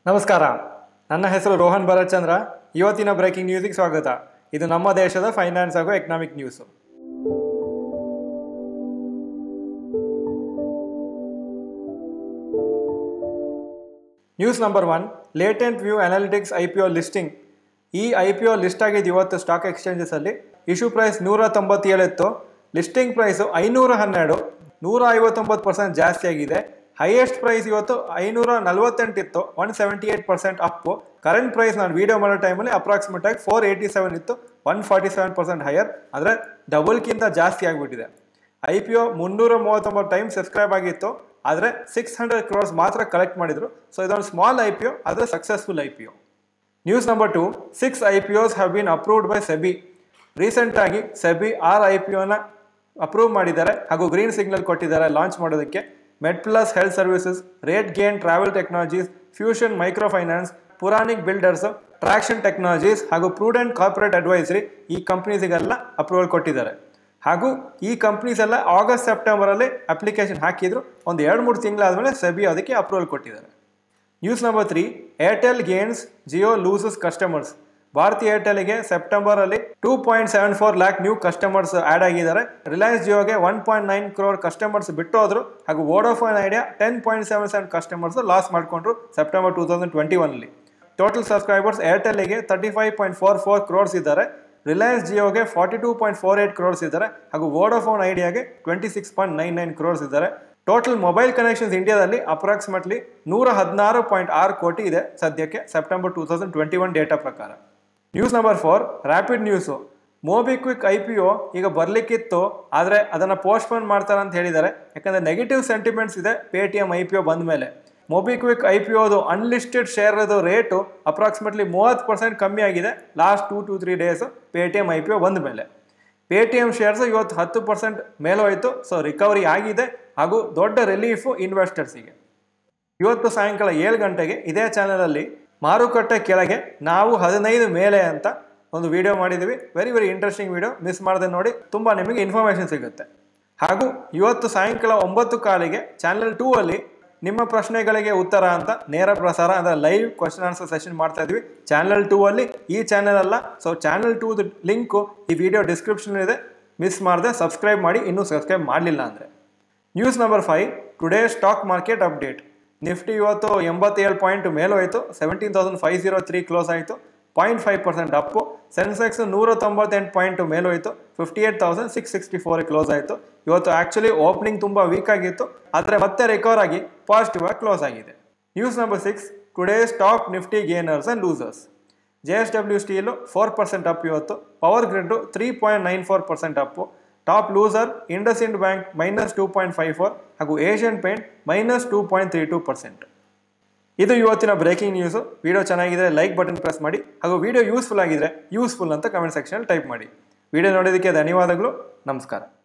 ನಮಸ್ಕಾರ. ನನ್ನ ಹೆಸರು ರೋಹನ್ ಭರತ್ಚಂದ್ರ. ಇವತ್ತಿನ ಬ್ರೇಕಿಂಗ್ ನ್ಯೂಸಿಗೆ ಸ್ವಾಗತ. ಇದು ನಮ್ಮ ದೇಶದ ಫೈನಾನ್ಸ್ ಹಾಗೂ economic news. News number 1, latent view analytics IPO listing. ಈ IPO ಲಿಸ್ಟ್ ಆಗಿದ್ದು ಇವತ್ತು ಸ್ಟಾಕ್ ಎಕ್ಸ್ಚೇಂಜಸಲ್ಲಿ. ಇಶ್ಯೂ ಪ್ರೈಸ್ 197 ಇತ್ತು. ಲಿಸ್ಟಿಂಗ್ ಪ್ರೈಸು 512, 159% ಜಾಸ್ತಿ ಆಗಿದೆ. ಹೈಯೆಸ್ಟ್ ಪ್ರೈಸ್ ಇವತ್ತು 548 ಇತ್ತು, 178% ಅಪ್ಪು. ಕರೆಂಟ್ ಪ್ರೈಸ್ ನಾನು ವಿಡಿಯೋ ಮಾಡೋ ಟೈಮಲ್ಲಿ ಅಪ್ರಾಕ್ಸಿಮೇಟ್ ಆಗಿ 487 ಇತ್ತು, 147% ಹೈಯರ್. ಅಂದರೆ ಡಬಲ್ಗಿಂತ ಜಾಸ್ತಿ ಆಗಿಬಿಟ್ಟಿದೆ. IPO 339 ಟೈಮ್ ಸಬ್ಸ್ಕ್ರೈಬ್ ಆಗಿತ್ತು, ಆದರೆ 600 crores ಮಾತ್ರ ಕಲೆಕ್ಟ್ ಮಾಡಿದರು. ಸೊ ಇದೊಂದು ಸ್ಮಾಲ್ IPO, ಆದರೆ successful IPO. News number 2, 6 IPOs have been approved by SEBI. ರೀಸೆಂಟಾಗಿ ಸೆಬಿ 6 IPOನ ಅಪ್ರೂವ್ ಮಾಡಿದ್ದಾರೆ ಹಾಗೂ ಗ್ರೀನ್ ಸಿಗ್ನಲ್ ಕೊಟ್ಟಿದ್ದಾರೆ ಲಾಂಚ್ ಮಾಡೋದಕ್ಕೆ. MedPlus health services, rate gain travel technologies, fusion micro finance, Puranik builders, traction technologies ಹಾಗೂ ಪ್ರೂಡೆಂಟ್ ಕಾರ್ಪೊರೇಟ್ ಅಡ್ವೈಸರಿ ಈ ಕಂಪ್ನೀಸಿಗೆಲ್ಲ ಅಪ್ರೂವಲ್ ಕೊಟ್ಟಿದ್ದಾರೆ. ಹಾಗೂ ಈ ಕಂಪ್ನೀಸ್ ಎಲ್ಲ ಆಗಸ್ಟ್ ಸೆಪ್ಟೆಂಬರಲ್ಲಿ ಅಪ್ಲಿಕೇಶನ್ ಹಾಕಿದ್ರು. ಒಂದು 2-3 ತಿಂಗಳಾದಮೇಲೆ ಸೆಬಿ ಅದಕ್ಕೆ ಅಪ್ರೂವಲ್ ಕೊಟ್ಟಿದ್ದಾರೆ. News number 3, Airtel gains, Jio loses customers. Bharti ಏರ್ಟೆಲ್ಗೆ ಸೆಪ್ಟೆಂಬರಲ್ಲಿ 2.74 lakh ನ್ಯೂ ಕಸ್ಟಮರ್ಸ್ ಆ್ಯಡ್ ಆಗಿದ್ದಾರೆ. ರಿಲಯನ್ಸ್ ಜಿಯೋಗೆ 1.9 crore ಕಸ್ಟಮರ್ಸ್ ಬಿಟ್ಟು ಹೋದ್ರು. ಹಾಗೂ ವೋಡಾಫೋನ್ ಐಡಿಯಾ 10.77 ಕಸ್ಟಮರ್ಸ್ ಲಾಸ್ ಮಾಡಿಕೊಂಡ್ರು ಸೆಪ್ಟೆಂಬರ್ 2021. ಟೋಟಲ್ ಸಬ್ಸ್ಕ್ರೈಬರ್ಸ್ ಏರ್ಟೆಲ್ಗೆ 35.44 crores ಇದ್ದಾರೆ, ರಿಲಯನ್ಸ್ ಜಿಯೋಗೆ 42.48 crores ಇದ್ದಾರೆ ಹಾಗೂ ವೋಡಾಫೋನ್ ಐಡಿಯಾಗೆ 26.99 crores ಇದ್ದಾರೆ. ಟೋಟಲ್ ಮೊಬೈಲ್ ಕನೆಕ್ಷನ್ಸ್ ಇಂಡಿಯಾದಲ್ಲಿ ಅಪ್ರಾಕ್ಸಿಮೇಟ್ಲಿ 116.6 ಕೋಟಿ ಇದೆ ಸದ್ಯಕ್ಕೆ ಸೆಪ್ಟೆಂಬರ್ 2021 ಡೇಟಾ ಪ್ರಕಾರ. News number 4, rapid news. MobiKwik IPO ಈಗ ಬರಲಿಕ್ಕಿತ್ತು, ಆದರೆ ಅದನ್ನು ಪೋಸ್ಟ್ಪೋನ್ ಮಾಡ್ತಾರೆ ಅಂತ ಹೇಳಿದ್ದಾರೆ. ಯಾಕಂದರೆ ನೆಗೆಟಿವ್ ಸೆಂಟಿಮೆಂಟ್ಸ್ ಇದೆ ಪೇಟಿಎಂ IPO ಬಂದ ಮೇಲೆ. ಮೊಬಿಕ್ವಿಕ್ IPOದು ಅನ್ಲಿಸ್ಟೆಡ್ ಶೇರ್ದು ರೇಟು ಅಪ್ರಾಕ್ಸಿಮೇಟ್ಲಿ 30% ಕಮ್ಮಿ ಆಗಿದೆ last 2 to 3 days Paytm IPO ಬಂದ ಮೇಲೆ. ಪೇಟಿಎಂ ಶೇರ್ಸು ಇವತ್ತು 10% ಮೇಲೋಯ್ತು. ಸೊ ರಿಕವರಿ ಆಗಿದೆ ಹಾಗೂ ದೊಡ್ಡ ರಿಲೀಫು ಇನ್ವೆಸ್ಟರ್ಸಿಗೆ. ಇವತ್ತು ಸಾಯಂಕಾಲ 7 ಗಂಟೆಗೆ ಇದೇ ಚಾನಲಲ್ಲಿ ಮಾರುಕಟ್ಟೆ ಕೆಳಗೆ ನಾವು 15 ಮೇಲೆ ಅಂತ ಒಂದು ವಿಡಿಯೋ ಮಾಡಿದ್ದೀವಿ. ವೆರಿ ಇಂಟ್ರೆಸ್ಟಿಂಗ್ ವಿಡಿಯೋ, ಮಿಸ್ ಮಾಡದೆ ನೋಡಿ, ತುಂಬ ನಿಮಗೆ ಇನ್ಫಾರ್ಮೇಷನ್ ಸಿಗುತ್ತೆ. ಹಾಗೂ ಇವತ್ತು ಸಾಯಂಕಾಲ 9 ಚಾನಲ್ 2 ಅಲ್ಲಿ ನಿಮ್ಮ ಪ್ರಶ್ನೆಗಳಿಗೆ ಉತ್ತರ ಅಂತ ನೇರ ಪ್ರಸಾರ ಅಂದರೆ ಲೈವ್ ಕ್ವಶನ್ ಆನ್ಸರ್ ಸೆಷನ್ ಮಾಡ್ತಾ ಇದ್ವಿ ಚಾನಲ್ 2 ಅಲ್ಲಿ. ಈ ಚಾನಲ್ ಅಲ್ಲ. ಸೊ ಚಾನಲ್ 2 ಲಿಂಕು ಈ ವಿಡಿಯೋ ಡಿಸ್ಕ್ರಿಪ್ಷನ್ ಇದೆ, ಮಿಸ್ ಮಾಡದೆ ಸಬ್ಸ್ಕ್ರೈಬ್ ಮಾಡಿ, ಇನ್ನೂ ಸಬ್ಸ್ಕ್ರೈಬ್ ಮಾಡಲಿಲ್ಲ ಅಂದರೆ. News number 5, today stock market update. Nifty ಇವತ್ತು 87 ಪಾಯಿಂಟ್ ಮೇಲೋಯ್ತು, 17,503 ಕ್ಲೋಸ್ ಆಯಿತು, 0.5% ಅಪ್ಪು. ಸೆನ್ಸೆಕ್ಸ್ 198 ಪಾಯಿಂಟ್ ಮೇಲೋಯ್ತು, 58,664 ಕ್ಲೋಸ್ ಆಯಿತು. ಇವತ್ತು ಆ್ಯಕ್ಚುಲಿ ಓಪನಿಂಗ್ ತುಂಬ ವೀಕ್ ಆಗಿತ್ತು, ಆದರೆ ಮತ್ತೆ ರಿಕವರ್ ಆಗಿ ಪಾಸಿಟಿವ್ ಆಗಿ ಕ್ಲೋಸ್ ಆಗಿದೆ. News number 6, today top Nifty gainers and losers. JSW steel 4% up ಇವತ್ತು, power grid 3.94% up. Top loser IndusInd bank -2.54 ಹಾಗೂ ಏಷ್ಯನ್ ಪೇಂಟ್ -2.32%. ಇದು ಇವತ್ತಿನ ಬ್ರೇಕಿಂಗ್ ನ್ಯೂಸು. ವಿಡಿಯೋ ಚೆನ್ನಾಗಿದ್ರೆ ಲೈಕ್ ಬಟನ್ ಪ್ರೆಸ್ ಮಾಡಿ ಹಾಗೂ ವಿಡಿಯೋ ಯೂಸ್ಫುಲ್ ಆಗಿದ್ರೆ ಯೂಸ್ಫುಲ್ ಅಂತ ಕಮೆಂಟ್ ಸೆಕ್ಷನಲ್ಲಿ ಟೈಪ್ ಮಾಡಿ. ವಿಡಿಯೋ ನೋಡೋದಕ್ಕೆ ಧನ್ಯವಾದಗಳು. ನಮಸ್ಕಾರ.